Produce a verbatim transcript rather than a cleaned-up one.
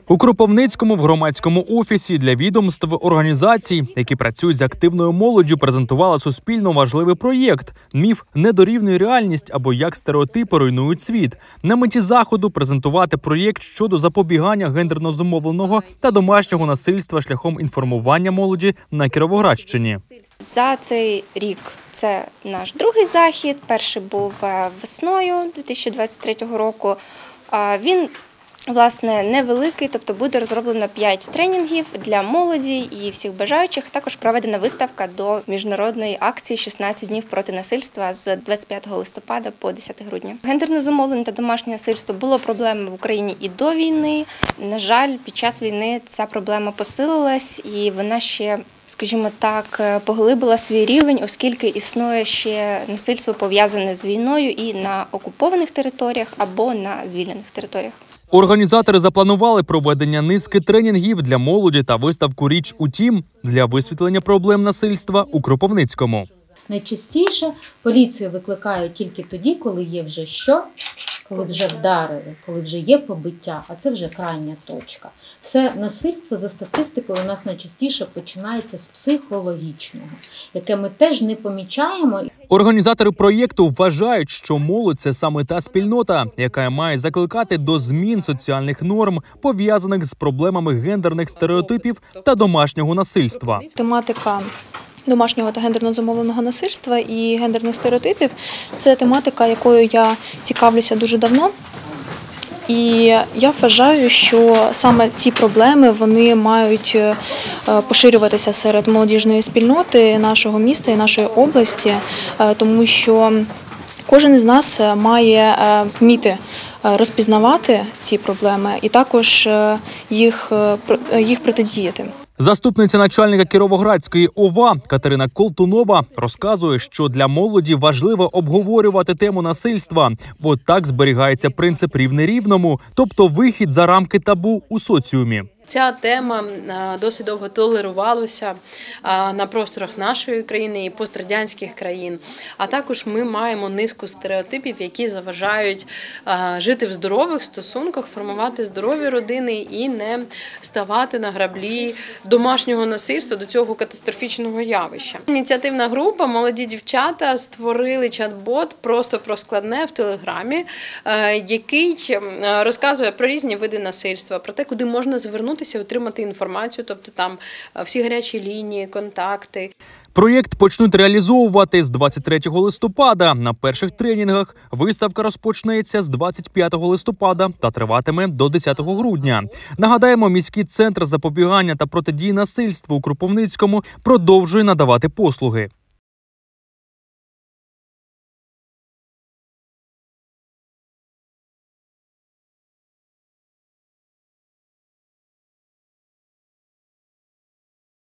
У Кропивницькому в громадському офісі для відомств організацій, які працюють з активною молоддю, презентували суспільно важливий проєкт «Міф не дорівнює реальність» або «Як стереотипи руйнують світ». На меті заходу презентувати проєкт щодо запобігання гендерно зумовленого та домашнього насильства шляхом інформування молоді на Кіровоградщині. За цей рік це наш другий захід. Перший був весною дві тисячі двадцять третього року. Він власне невеликий, тобто буде розроблено п'ять тренінгів для молоді і всіх бажаючих. Також проведена виставка до міжнародної акції «шістнадцять днів проти насильства» з двадцять п'ятого листопада по десяте грудня. Гендерно зумовлене та домашнє насильство було проблемою в Україні і до війни. На жаль, під час війни ця проблема посилилась і вона ще, скажімо так, поглибила свій рівень, оскільки існує ще насильство пов'язане з війною і на окупованих територіях або на звільнених територіях. Організатори запланували проведення низки тренінгів для молоді та виставку «Річ у тім» для висвітлення проблем насильства у Кропивницькому. Найчастіше поліцію викликають тільки тоді, коли є вже що, коли вже вдарили, коли вже є побиття, а це вже крайня точка. Все насильство за статистикою у нас найчастіше починається з психологічного, яке ми теж не помічаємо. Організатори проєкту вважають, що молодь – це саме та спільнота, яка має закликати до змін соціальних норм, пов'язаних з проблемами гендерних стереотипів та домашнього насильства. Тематика домашнього та гендерно зумовленого насильства і гендерних стереотипів – це тематика, якою я цікавлюся дуже давно. І я вважаю, що саме ці проблеми вони мають поширюватися серед молодіжної спільноти нашого міста і нашої області, тому що кожен із нас має вміти розпізнавати ці проблеми і також їх, їх протидіяти. Заступниця начальника Кіровоградської ОВА Катерина Колтунова розказує, що для молоді важливо обговорювати тему насильства, бо так зберігається принцип рівне рівному, тобто вихід за рамки табу у соціумі. Ця тема досить довго толерувалася на просторах нашої країни і пострадянських країн. А також ми маємо низку стереотипів, які заважають жити в здорових стосунках, формувати здорові родини і не ставати на граблі домашнього насильства, до цього катастрофічного явища. Ініціативна група «Молоді дівчата» створили чат-бот просто про складне в Телеграмі, який розказує про різні види насильства, про те, куди можна звернутися, отримати інформацію, тобто там всі гарячі лінії, контакти. Проєкт почнуть реалізовувати з двадцять третього листопада. На перших тренінгах виставка розпочнеться з двадцять п'ятого листопада та триватиме до десятого грудня. Нагадаємо, міський центр запобігання та протидії насильству у Кропивницькому продовжує надавати послуги.